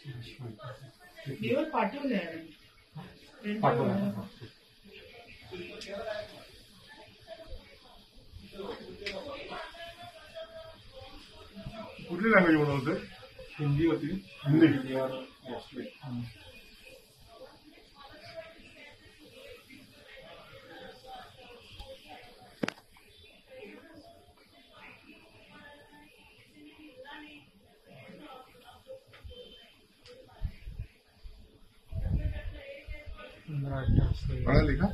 Your party will Which language you know? Hindi or Hindi? पढ़ा लिखा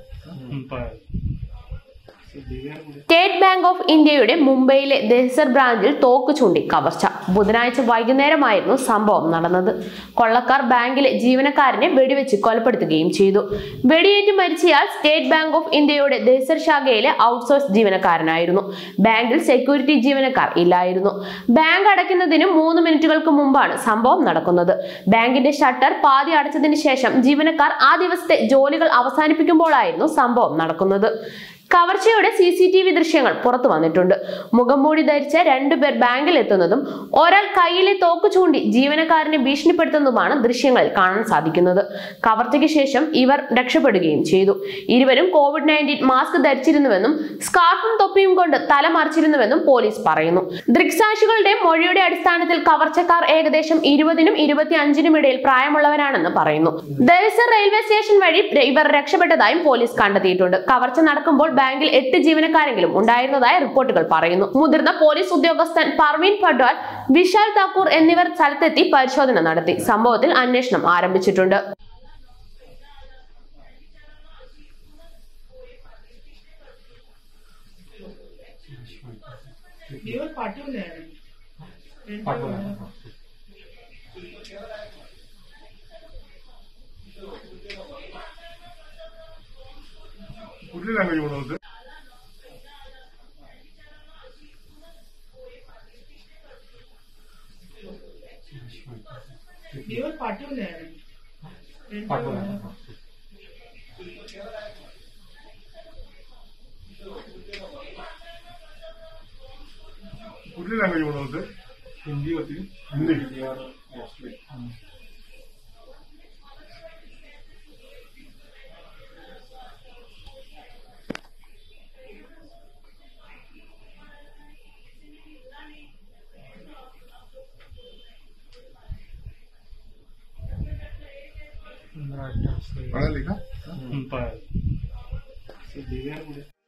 state bank of ഇന്ത്യയുടെ മുംബൈയിലെ ദഹ്സർ ബ്രാഞ്ചിൽ തോക്ക് ചൂണ്ടി കവർച്ച. ബുധനാഴ്ച വൈകുന്നേരമായിരുന്നു സംഭവം നടന്നത്. കൊള്ളക്കാർ ബാങ്കിലെ ജീവനക്കാരനെ വെടിവെച്ച് കൊലപ്പെടുത്തുകയും ചെയ്തു. വെടിയേറ്റ് മരിച്ചയാൾ സ്റ്റേറ്റ് ബാങ്ക് ഓഫ് ഇന്ത്യയുടെ ദഹ്സർ ശാഖയിലെ ഔട്ട്സോഴ്സ് ജീവനക്കാരനായിരുന്നു. ബാങ്കിൽ സെക്യൂരിറ്റി ജീവനക്കാർ ഇല്ലായിരുന്നു. ബാങ്ക് അടയ്ക്കുന്നതിന് 3 മിനിറ്റുകൾക്ക് മുമ്പാണ് സംഭവം നടക്കുന്നത്. ബാങ്കിന്റെ ഷട്ടർ പാതി അടച്ചതിന് ശേഷം ജീവനക്കാർ ആ ദിവസത്തെ ജോലികൾ അവസാനിപ്പിക്കുമ്പോഴായിരുന്നു സംഭവം നടക്കുന്നത്. കവർച്ചയുടെ CCTV ദൃശ്യങ്ങൾ പുറത്തു വന്നിട്ടുണ്ട്. മുഖംമൂടി ധരിച്ച 2 പേർ ബാങ്കിൽ എത്തുന്നതും ഒരാൾ കയ്യിലെ തോക്ക് ചൂണ്ടി ജീവനക്കാരനെ ഭീഷണിപ്പെടുത്തുന്നതുമാണ് ദൃശ്യങ്ങളിൽ കാണാൻ സാധിക്കുന്നത്. കവർച്ചയ്ക്ക് ശേഷം ഇവർ രക്ഷപ്പെടുകയും ചെയ്തു. ഇരുവരും COVID-19 മാസ്ക് ധരിച്ചിരുന്നുവെന്നും സ്കാർഫും തൊപ്പിയും കൊണ്ട് തല മറിച്ചിരുന്നുവെന്നും പോലീസ് പറയുന്നു. ദൃക്സാക്ഷികളുടെ മൊഴിയുടെ അടിസ്ഥാനത്തിൽ കവർച്ചക്കാർ ഏകദേശം 20നും 25നും ഇടയിൽ പ്രായമുള്ളവരാണെന്ന് പറയുന്നു. ദഹ്സർ റെയിൽവേ സ്റ്റേഷൻ വഴി ഇവർ രക്ഷപ്പെട്ടതായും പോലീസ് കണ്ടെത്തിയിട്ടുണ്ട്. കവർച്ച നടക്കുമ്പോൾ ബാങ്കിൽ 8 ജീവനക്കാരെങ്കിലും ഉണ്ടായിരുന്നതായി റിപ്പോർട്ടുകൾ പറയുന്നു. മുതിർന്ന പോലീസ് ഉദ്യോഗസ്ഥൻ പർവീൻ പട്വാൾ, വിശാൽ താക്കൂർ എന്നിവർ സ്ഥലത്തെത്തി പരിശോധന നടത്തി. സംഭവത്തിൽ അന്വേഷണം ആരംഭിച്ചിട്ടുണ്ട്. Which language you know? your party will Which language you know? Hindi or Hindi? पढ़ा लिखा